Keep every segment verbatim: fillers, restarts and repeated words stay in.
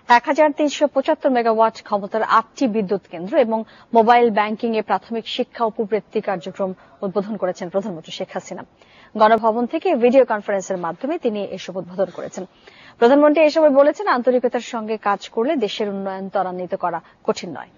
এক হাজার তিনশো পঁচাত্তর মেগাওয়াট ক্ষমতার আটটি বিদ্যুৎ কেন্দ্র এবং মোবাইল ব্যাংকিং এ প্রাথমিক শিক্ষা উপবৃত্তি কার্যক্রম উদ্বোধন করেছেন প্রধানমন্ত্রী শেখ হাসিনা। গণভবন থেকে ভিডিও কনফারেন্সের মাধ্যমে তিনি এসব উদ্বোধন করেছেন। প্রধানমন্ত্রী এ সময় বলেছেন, আন্তরিকতার সঙ্গে কাজ করলে দেশের উন্নয়ন ত্বরান্বিত করা কঠিন নয়।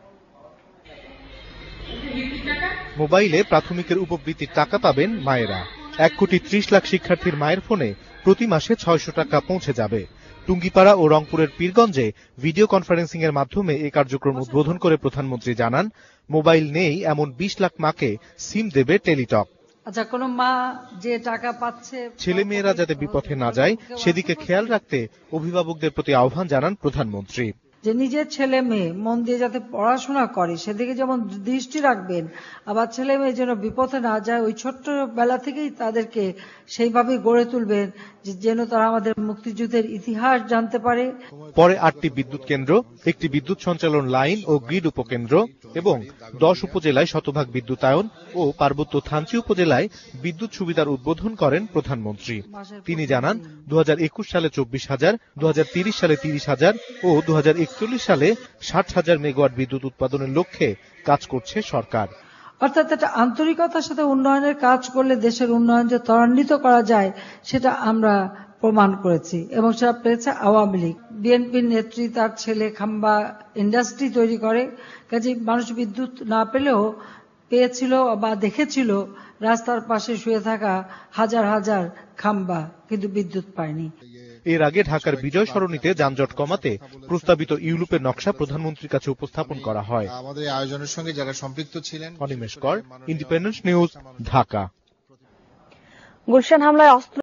মোবাইলে প্রাথমিকের উপবৃত্তির টাকা পাবেন মায়েরা। এক কোটি ত্রিশ লাখ শিক্ষার্থীর মায়ের ফোনে প্রতি মাসে ছয়শো টাকা পৌঁছে যাবে। টুঙ্গিপাড়া ও রংপুরের পীরগঞ্জে ভিডিও কনফারেন্সিং এর মাধ্যমে এই কার্যক্রম উদ্বোধন করে প্রধানমন্ত্রী জানান, মোবাইল নেই এমন বিশ লাখ মাকে সিম দেবে টেলিটক। আচ্ছা, কোন মা যে টাকা পাচ্ছে, ছেলে মেয়েরা যাতে বিপথে না যায় সেদিকে খেয়াল রাখতে অভিভাবকদের প্রতি আহ্বান জানান প্রধানমন্ত্রী। যে নিজের ছেলে মেয়ে মন দিয়ে যাতে পড়াশোনা করে সেদিকে যেমন দৃষ্টি রাখবেন, আবার ছেলে মেয়ে যেন বিপথে না যায় ওই ছোট্ট বেলা থেকেই তাদেরকে সেইভাবে গড়ে তুলবেন যেন তারা আমাদের মুক্তিযুদ্ধের ইতিহাস জানতে পারে। পরে আটটি বিদ্যুৎ কেন্দ্র, একটি বিদ্যুৎ সঞ্চালন লাইন ও গ্রিড উপকেন্দ্র এবং দশ উপজেলায় শতভাগ বিদ্যুতায়ন ও পার্বত্য থানচি উপজেলায় বিদ্যুৎ সুবিধার উদ্বোধন করেন প্রধানমন্ত্রী। তিনি জানান, দু হাজার একুশ সালে চব্বিশ হাজার, দু হাজার তিরিশ সালে তিরিশ হাজার ও দু হাজার একচল্লিশ সালে ষাট হাজার মেগাওয়াট বিদ্যুৎ উৎপাদনের লক্ষ্যে কাজ করছে সরকার। অর্থাৎ একটা আন্তরিকতার সাথে উন্নয়নের কাজ করলে দেশের উন্নয়ন যে ত্বরান্বিত করা যায় সেটা আমরা প্রমাণ করেছি এবং সেটা পেয়েছে আওয়ামী লীগ। বিএনপির নেত্রী তার ছেলে খাম্বা ইন্ডাস্ট্রি তৈরি করে, কাজে মানুষ বিদ্যুৎ না পেলেও পেয়েছিল বা দেখেছিল রাস্তার পাশে শুয়ে থাকা হাজার হাজার খাম্বা, কিন্তু বিদ্যুৎ পায়নি। এর আগে ঢাকার বিজয় সরণিতে যানজট কমাতে প্রস্তাবিত ইউরোপের নকশা প্রধানমন্ত্রীর কাছে উপস্থাপন করা হয়। আমাদের আয়োজনের সঙ্গে যারা সম্পৃক্ত ছিলেন। অনিমেষ কর, ইন্ডিপেন্ডেন্স নিউজ, ঢাকা। গুলশান হামলায় অস্ত্র